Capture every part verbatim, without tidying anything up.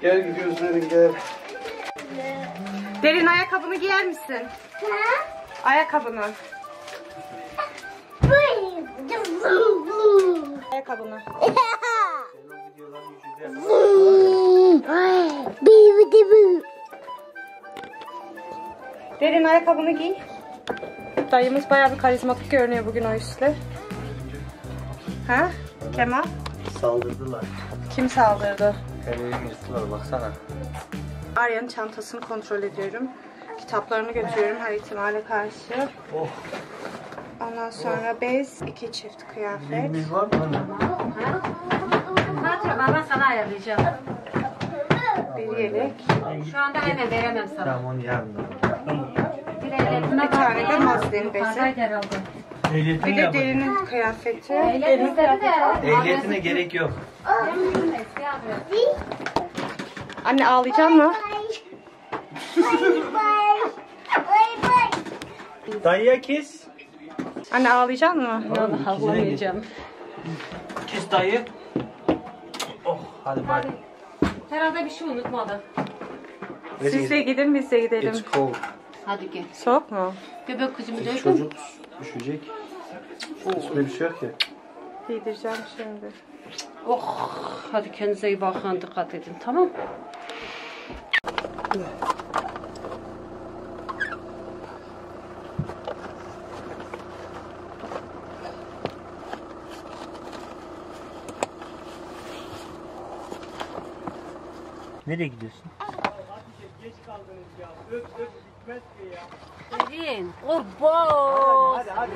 Gel gidiyoruz Derin gel. Derin ayakkabını giyer misin? Ha? Ayakkabını. Ayakkabını. Derin ayakkabını giy. Dayımız bayağı bir karizmatik görünüyor bugün o üstle. Ha? Kemal? Saldırdılar. Kim saldırdı? Kalemi yırttılar baksana. Arya'nın çantasını kontrol ediyorum. Kitaplarını götürüyorum her ihtimale karşı. Oh. Ondan sonra bez, iki çift kıyafet. Biz var mı? Fatura baba sana ayarlayacağım. Bir yelek. Şu anda hemen veremem sana. Tamam onu yarın da. Bir tane de mazlum bezi. Ehliyetine Bir de yap. Derin'in kıyafeti. Ehliyet istedi de. Ehliyetine gerek yok. Anne ağlayacak mı? Dayıya kiss. Anne ağlayacak mı? Yok ağlamayacağım. Kiss dayı. Oh hadi bay. Herhalde bir şey unutmadı. Siz de gidin biz de gidelim. It's cold. Hadi gel. Soğuk mu? Göbek kızımı dövdüm. Çocuk üşüyecek. Üstüne bir şey yok ki. Giydireceğim şimdi. Oh, hadi kendinize iyi bakın, dikkat edin, tamam? Nereye gidiyorsun? Derin, kurban. Hadi hadi.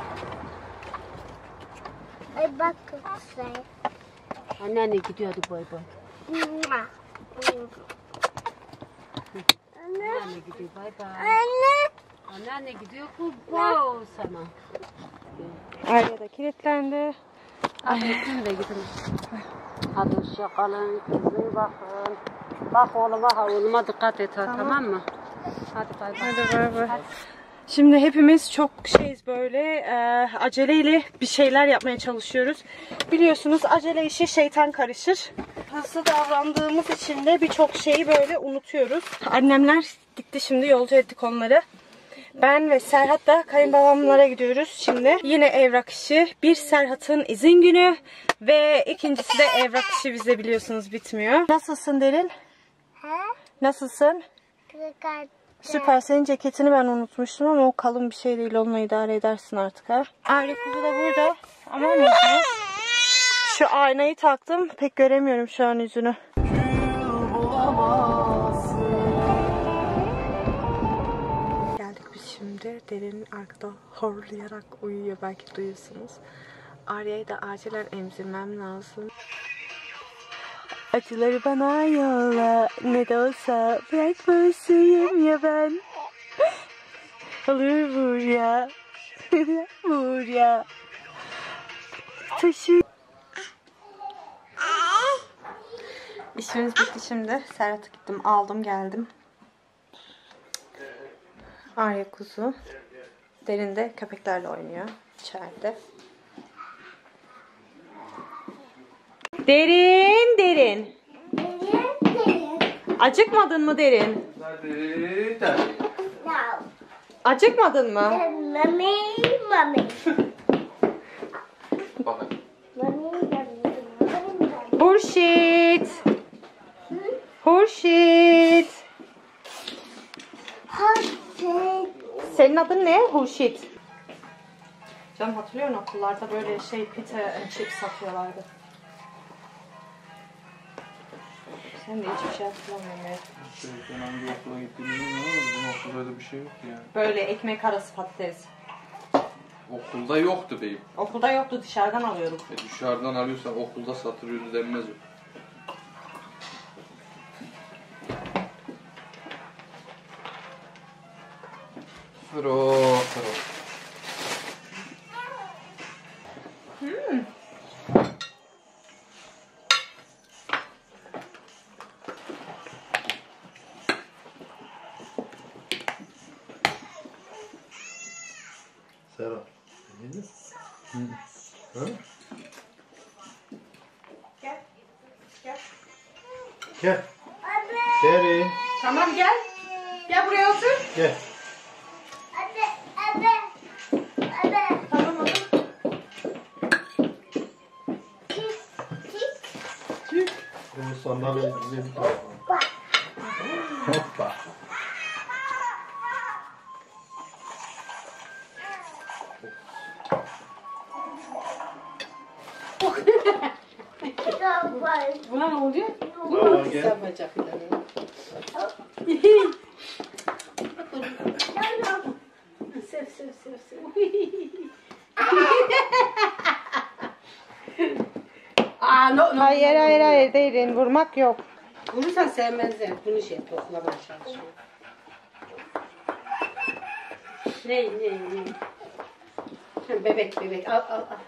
Ay bak sen. Anneanne gidiyor, hadi bay bay. Anneanne gidiyor, bay bay. Anne. Anneanne gidiyor, kurban sana. Arya da kilitlendi. Hadi gidin de gidin. Hadi hoşça kalın, kızım bakın. Bak oğluma, ha oğluma dikkat et, ha, tamam. tamam mı? Hadi bay bay. Hadi bay bay. Şimdi hepimiz çok şeyiz böyle e, aceleyle bir şeyler yapmaya çalışıyoruz. Biliyorsunuz acele işi şeytan karışır. Hızlı davrandığımız için de birçok şeyi böyle unutuyoruz. Annemler gitti, şimdi yolcu ettik onları. Ben ve Serhat da kayınbabamlara gidiyoruz şimdi. Yine evrak işi. Bir Serhat'ın izin günü ve ikincisi de evrak işi, bizde biliyorsunuz bitmiyor. Nasılsın Derin? Ha? Nasılsın? Kırık. Süper. Senin ceketini ben unutmuştum ama o kalın bir şey değil. Onunla idare edersin artık ha. Arya kuzu da burada. Aman mı? Şu aynayı taktım. Pek göremiyorum şu an yüzünü. Geldik biz şimdi. Derin arkada horlayarak uyuyor. Belki duyuyorsunuz. Arya'yı da acilen emzirmem lazım. Acıları bana yolla, ne de olsa bırakmasıyım ya ben. Olur buraya, buraya. Taşı. İşimiz bitti şimdi. Serhat'a gittim, aldım, geldim. Arya kuzu. Derin de köpeklerle oynuyor içeride. Derin, Derin. Acıkmadın mı Derin? Acıkmadın mı? Mami, mami. Hurşit. Hurşit. Senin adın ne? Hurşit. Canım hatırlıyor musun? Okullarda böyle şey pita çip satıyorlardı. Sen de hiçbir şey hatırlamıyorum ya. Ben hangi okula gittiğimi bilmiyorum ama bizim okulda öyle bir şey yoktu yani. Böyle ekmek arası patates. Okulda yoktu beyim. Okulda yoktu, dışarıdan alıyorduk. E dışarıdan alıyorsan okulda satılıyordu denmez o. Fro, fro. Hmm. Serhat. Ne diyorsun? Hı? Hı? Gel. Gel. Gel. Derin. Tamam gel. Gel buraya otur. Gel. Hadi, hadi. Hadi. Tamam otur. Bu sandalye bize bir tarafa. Hoppa. Buna ne oluyor? Tamam, gel. Kısa bacakları. Sev sev sev sev. Aa, no, no, Hayır hayır hayır Derin, vurmak yok. Vurursan sevmezler. Bunu şey toplamaya çalışıyor. Ne ne ne? Ha, bebek bebek al al al.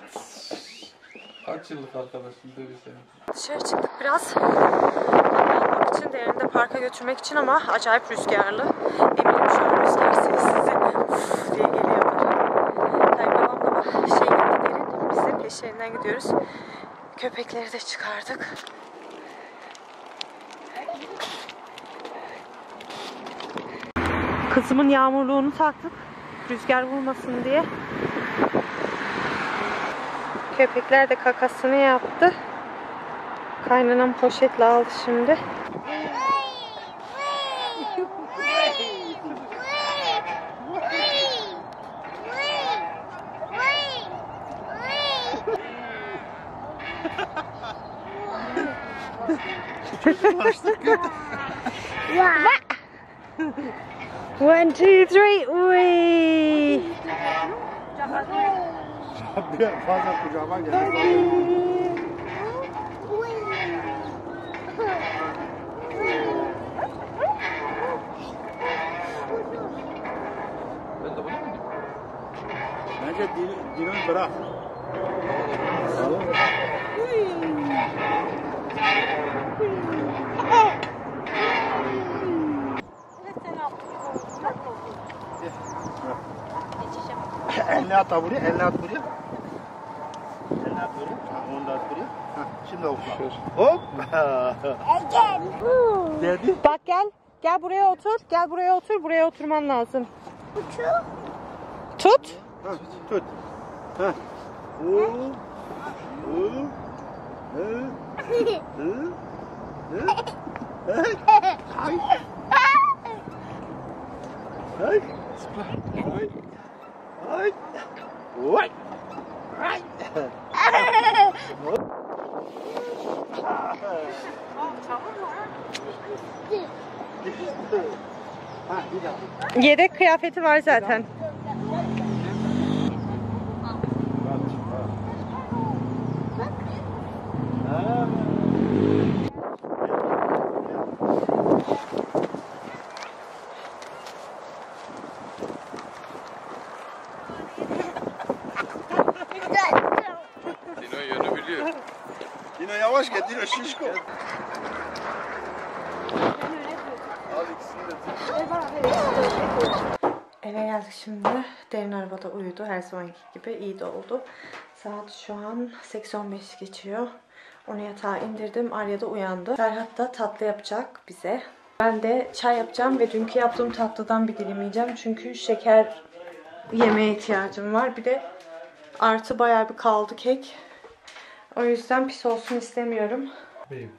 Kaç yıllık arkadaşın bebi senin? Dışarı çıktık biraz. Hava almak için, Derin'i de parka götürmek için ama acayip rüzgarlı. Eminim şu an rüzgar sessizi uf diye geliyordur. Kayınbabamla şey gitti Derin. Biz de peşlerinden gidiyoruz. Köpekleri de çıkardık. Kızımın yağmurluğunu taktık. Rüzgar vurmasın diye. Köpekler de kakasını yaptı. Kaynanam poşetle aldı şimdi. One, two, three, uy. Biraz fazla kucağıma geldi. Ben de bunu mu? Bence Dino- Dino'yu bırak. Elini at buraya, elini at buraya. Elini at buraya. Ha, onu da at buraya. Ha, şimdi hopla. Hop. Dedi. Bak gel. Gel buraya otur. Gel buraya otur. Buraya oturman lazım. Tut. Ha, tut. Ha. Oo. Oo. Hı. Hı. Hı. Ay. Ay. Ay. Ay. Vay. Ay. Ha, bir daha. Yedek kıyafeti var zaten. Ha. Dino yönü biliyor. Dino yavaş gel, Dino şişko. Al ikisini de. Eve geldik şimdi. Derin arabada uyudu. Her zamanki gibi iyi de oldu. Saat şu an sekiz on beş geçiyor. Onu yatağa indirdim. Arya da uyandı. Serhat da tatlı yapacak bize. Ben de çay yapacağım ve dünkü yaptığım tatlıdan bir dilim yiyeceğim. Çünkü şeker yemeye ihtiyacım var. Bir de artı bayağı bir kaldı kek. O yüzden pis olsun istemiyorum. Beyim.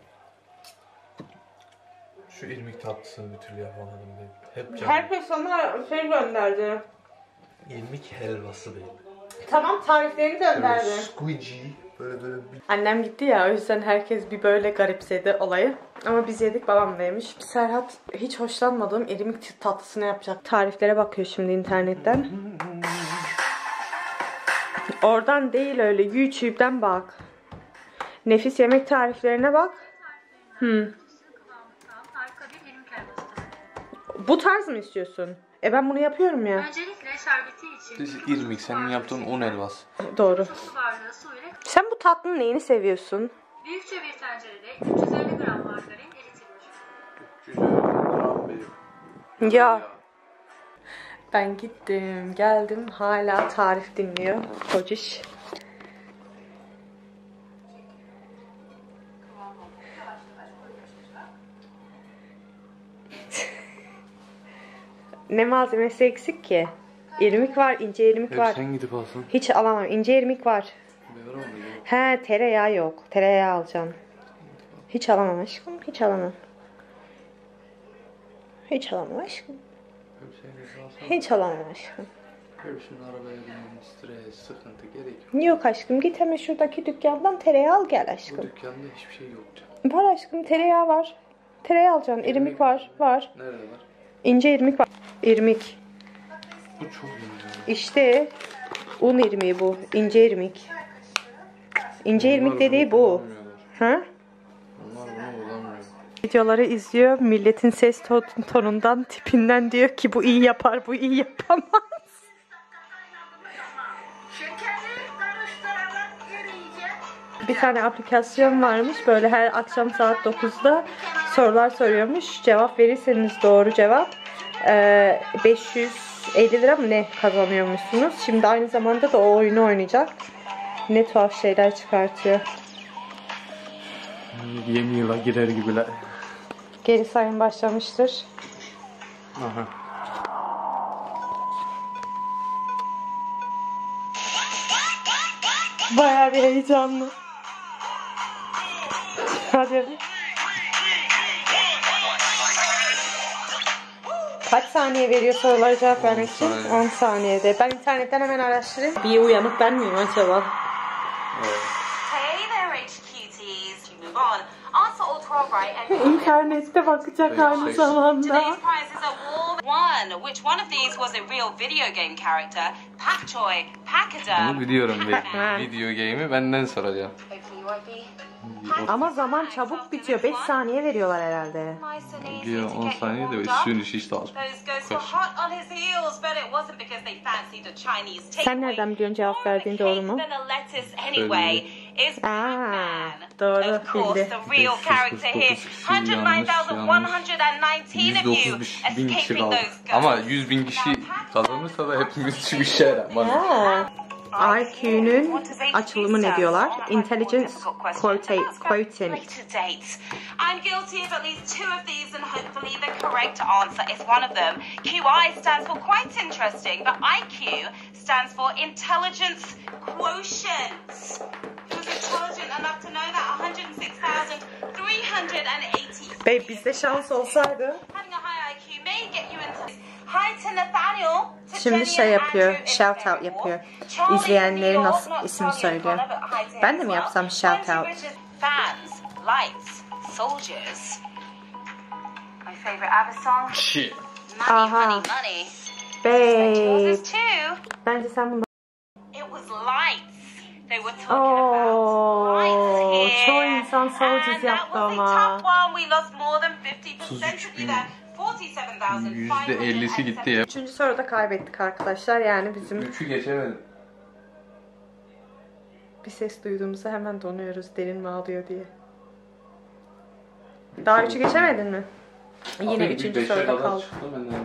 Şu irmik tatlısını bir türlü yapamadım beyim. Hep canım. Herkes sana şey gönderdi. İrmik helvası beyim. Tamam, tarifleri gönderdi. Böyle squidgy. Böyle böyle bir... Annem gitti ya, o yüzden herkes bir böyle garipsedi olayı. Ama biz yedik, babam da yemiş. Serhat hiç hoşlanmadığım irmik tatlısını yapacak. Tariflere bakıyor şimdi internetten. Oradan değil, öyle YouTube'dan bak. Nefis yemek tariflerine bak. Hmm. Bu tarz mı istiyorsun? E ben bunu yapıyorum ya. Öncelikle şerbeti için Biz irmik, senin yaptığın un helvası. Doğru. su bardağı su ile Sen bu tatlının neyini seviyorsun? büyükçe bir tencerede üç yüz elli gram margarin eritilir. Güzel beyim. Ya. Ben gittim, geldim, hala tarif dinliyor kociş. Ne malzemesi eksik ki? İrmik var, ince irmik Hep var. sen gidip alsın. Hiç alamam. İnce irmik var. Ben var mı? He, tereyağı yok. Tereyağı alacağım. Hiç alamam aşkım. Hiç alamam. Hiç alamam aşkım. Hep sen gidip alsın. Hiç alamam aşkım. Hepsinin arabaya binmem, stres, sıkıntı gerek yok. Yok aşkım, git hemen şuradaki dükkandan tereyağı al gel Bu aşkım. dükkanda hiçbir şey yok canım. Var aşkım, tereyağı var. Tereyağı alacaksın. İrmik var. Var. Nerede var? İnce irmik var. İrmik. Bu çok iyi. İşte un irmiği bu. İnce irmik. İnce irmik dediği bu. Ha? Onlar bunu bulamıyor. Videoları izliyor. Milletin ses ton- tonundan, tipinden diyor ki bu iyi yapar, bu iyi yapamaz. Bir tane aplikasyon varmış. Böyle her akşam saat dokuzda sorular soruyormuş. Cevap verirseniz doğru cevap ee, beş yüz elli lira mı ne kazanıyormuşsunuz. Şimdi aynı zamanda da o oyunu oynayacak. Ne tuhaf şeyler çıkartıyor. Yeni yıla girer gibiler. Geri sayım başlamıştır. Aha. Bayağı bir heyecanlı. Hadi. Kaç saniye veriyor sorulara cevap vermek için? saniye. on saniyede. Ben internetten hemen araştırayım. Bir uyanık ben miyim acaba? Hey there, H Q Ts. Move on. Answer all twelve right and İnternette bakacak aynı Evet, zamanda. today's prizes are all one. Which one of these was a real video game character? Pak Choi, Pachyderm, Bunu biliyorum bir Pac-Man. video game'i benden soracağım. Hopefully you won't be. Ama zaman çabuk bitiyor. beş saniye veriyorlar herhalde. Nice and easy Diyor to on get you saniye de warmed üstün up. iş işte al. Those ghosts were hot on his heels, but it wasn't because they fancied a Chinese takeaway. Sen nereden biliyorsun cevap More of a verdiğin doğru mu? cake than a lettuce anyway. Is Pac-Man. doğru, Of course, bildi. the real character here. beş yüz kırk dokuz kişi one hundred nine thousand one hundred nineteen of you yüz dokuz bin kişi escaping kaldı. those ghosts. Ama yüz bin kişi kazanırsa da hepimiz bir şey yaramaz. Ha. I Q'nun açılımı ne diyorlar? Intelligence Quotient. Quotient. I'm guilty of at least two of these and hopefully the correct answer is one of them. Q I stands for quite interesting, but I Q stands for intelligence quotient. He was intelligent enough to know that one hundred six thousand three hundred eighty. Bey bizde şans olsaydı. Having a high I Q may get you into hi to Nathaniel. To Şimdi Jenny şey and yapıyor, Andrew in shout out Fairport. yapıyor. Charlie İzleyenlerin from New nasıl York, not ismini Charlie söylüyor. O'Connor, but hi to him Ben de as mi well. yapsam shout Wendy out? Bridges, fans, lights, soldiers. My favorite ABBA song. Shit. Money, Aha. money, money. Bey. Yours is too. Bence sen bunu... It was lights. They were talking about lights Oo, here. çoğu insan soldiers And that yaptı was a ama. tough one. We lost more than fifty percent otuz üç of bin. you there. forty-seven thousand five yüzde hundred ellisi gitti ya. Üçüncü soruda kaybettik arkadaşlar. Yani bizim Üçü geçemedim. bir ses duyduğumuzda hemen donuyoruz. Derin mi ağlıyor diye. Daha üçü geçemedin mi? Yine Abi, bir üçüncü beşe soruda kadar kaldık. çıktı benden.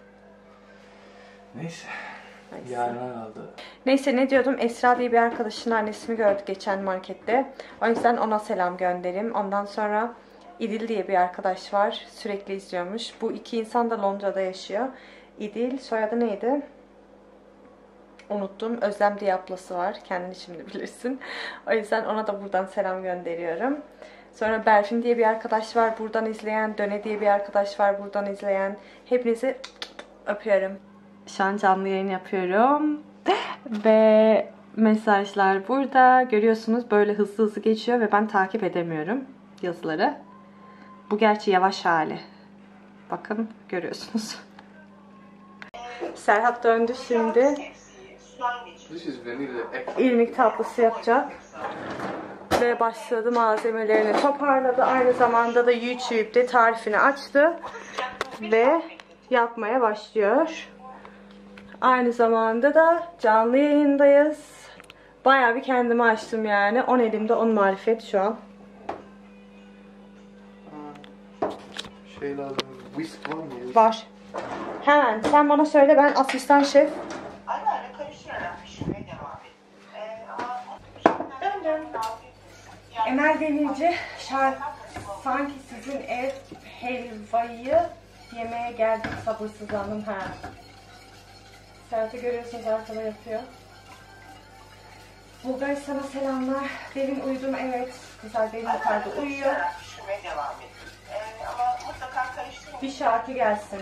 Neyse. Yarına kaldı. Neyse ne diyordum? Esra diye bir arkadaşın annesini gördük geçen markette. O yüzden ona selam göndereyim. Ondan sonra İdil diye bir arkadaş var. Sürekli izliyormuş. Bu iki insan da Londra'da yaşıyor. İdil, soyadı neydi? Unuttum. Özlem diye ablası var. Kendini şimdi bilirsin. O yüzden ona da buradan selam gönderiyorum. Sonra Berfin diye bir arkadaş var buradan izleyen. Döne diye bir arkadaş var buradan izleyen. Hepinizi öpüyorum. Şu an canlı yayın yapıyorum. Ve mesajlar burada. Görüyorsunuz böyle hızlı hızlı geçiyor ve ben takip edemiyorum yazıları. Bu gerçi yavaş hali. Bakın görüyorsunuz. Serhat döndü şimdi. This is vanilla extra. İrmik tatlısı yapacak. Ve başladı malzemelerini toparladı. Aynı zamanda da YouTube'de tarifini açtı. Ve yapmaya başlıyor. Aynı zamanda da canlı yayındayız. Bayağı bir kendimi açtım yani. on elimde on marifet şu an. Şey lazım. Whisk var mı? ya? Var. Hemen sen bana söyle, ben asistan şef. Ara ara karıştırarak pişirmeye devam et. Ee, ama Döndüm. Emel Demirci, şarkı sanki sizin ev helvayı yemeğe geldik, sabırsızlandım. Ha. Serhat'ı görüyorsunuz, arkada yatıyor. Bulgar sana selamlar. Derin uyudum, evet. Güzel, benim yukarıda uyuyor. Pişirmeye devam et. Ee, ama mutlaka karıştırın. Bir şarkı gelsin.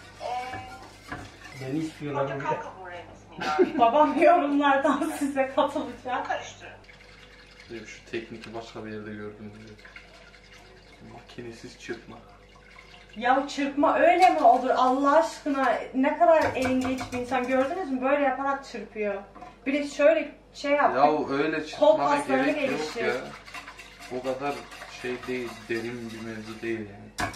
Ee, Beni istiyorlar portakal öyle. kabuğu rendesini Babam yorumlardan size katılacak. karıştırın. Şu tekniki başka bir yerde gördüm diyor. Makinesiz çırpma. Ya çırpma öyle mi olur Allah aşkına? Ne kadar elingeç bir insan, gördünüz mü? Böyle yaparak çırpıyor. Bir de şöyle şey yap. Ya öyle Kol çırpmana kaslarını gerek yok geliştir. ya. O kadar şey değil, derin bir mevzu değil yani.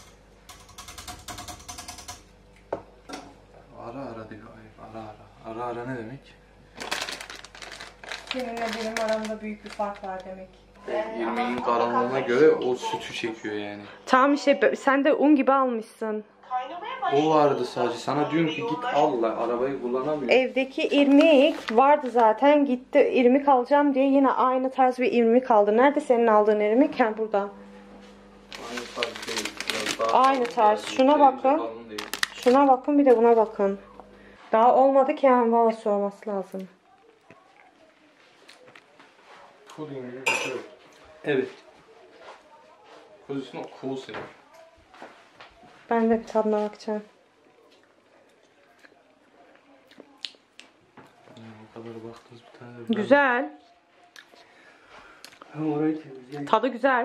Ara ara diyor, hayır, ara ara. Ara ara ne demek? Seninle benim aramda büyük bir fark var demek. İrmiğin karanlığına göre o sütü çekiyor yani. Tamam işte, sen de un gibi almışsın. Kaynamaya başladı. O vardı sadece. Sana diyorum ki git al la, arabayı kullanamıyorum. Evdeki irmik vardı zaten, gitti irmik alacağım diye yine aynı tarz bir irmik aldı. Nerede senin aldığın irmik? Ha, burada. Aynı tarz değil. Biraz daha Aynı tarz. Şuna Şey, bakın. kalın değil. Şuna bakın, bir de buna bakın. Daha olmadı ki, yani havası olması lazım. Puding gibi bir şey. Evet. Because it's not coarse enough. Ben de bir tadına bakacağım. Yani o kadar baktınız bir tane de. Güzel. Ha, orayı temizleyin. Tadı güzel.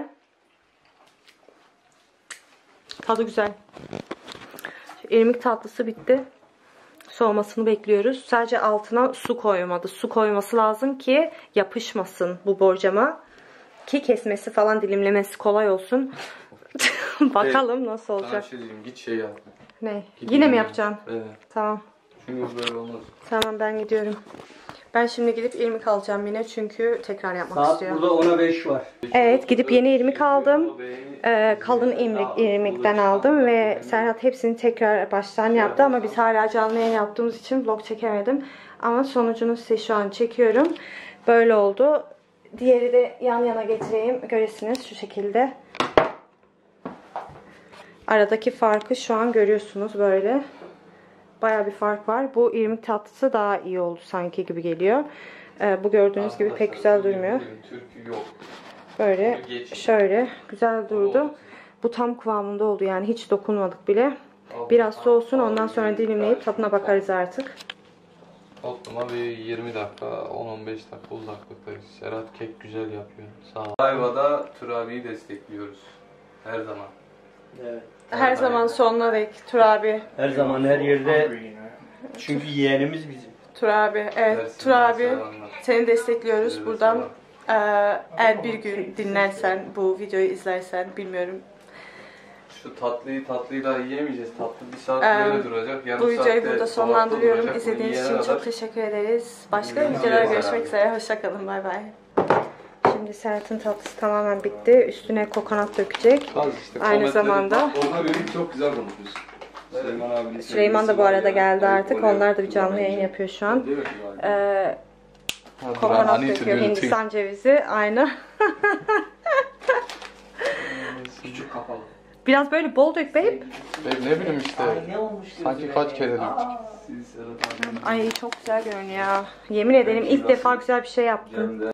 Tadı güzel. Şu irmik tatlısı bitti. Soğumasını bekliyoruz. Sadece altına su koymadı. Su koyması lazım ki yapışmasın bu borcama. Ki kesmesi falan, dilimlemesi kolay olsun. Bakalım nasıl Sana bir olacak. şey diyeyim, git şey yap. Ne? Git Yine mi yemeğe. yapacaksın? Evet. Tamam. Çünkü böyle olmaz. Tamam, ben gidiyorum. Ben şimdi gidip irmik alacağım yine, çünkü tekrar yapmak Saat istiyor. burada ona beş var. Evet, gidip yeni irmik aldım. Ee, kalın irmik, irmikten aldım ve Serhat hepsini tekrar baştan yaptı ama biz hala canlı yayın yaptığımız için vlog çekemedim. Ama sonucunu size şu an çekiyorum. Böyle oldu. Diğeri de yan yana getireyim, göresiniz şu şekilde. Aradaki farkı şu an görüyorsunuz böyle. Bayağı bir fark var. Bu irmik tatlısı daha iyi oldu sanki gibi geliyor. Ee, bu gördüğünüz gibi pek güzel durmuyor. Türkü yok. Böyle şöyle güzel durdu. Bu tam kıvamında oldu, yani hiç dokunmadık bile. Biraz soğusun, ondan sonra dilimleyip tadına bakarız artık. Topluma bir yirmi dakika, on on beş dakika uzaklıktayız. Serhat kek güzel yapıyor. Sağ ol. Ayva'da Turabi'yi destekliyoruz. Her zaman. Evet. Her zaman sonuna dek Tur abi. Her zaman her yerde. Çünkü yeğenimiz bizim. Tur abi. Evet, Dersimden Tur abi. selamlar. Seni destekliyoruz Size de buradan. Ee, eğer bir gün dinlersen, bu videoyu izlersen, bilmiyorum. Şu tatlıyı tatlıyı daha yiyemeyeceğiz. Tatlı bir saat Ee, böyle duracak. Yarım Bu videoyu saatte burada dolapta sonlandırıyorum. duracak. İzlediğiniz Bunu için yiyene çok kadar- teşekkür ederiz. Başka Görüşürüz. videolarda görüşmek üzere. Hoşçakalın. Bay bay. Şimdi Serhat'ın tatlısı tamamen bitti. Üstüne kokonat dökecek. Kaz işte, Aynı kometleri- zamanda Orada benim çok güzel konuşuyorsun. Süleyman abinin Süleyman da bu arada geldi artık. Onlar da bir canlı yayın yapıyor şu an. Ee, kokonat döküyor. Hindistan cevizi. Aynı. Küçük kapalı. Biraz böyle bol dök babe. Ne bileyim işte. Ne olmuş Sanki kaç kere döktük. Ay çok güzel görünüyor. Yemin ederim ilk defa güzel bir şey yaptım.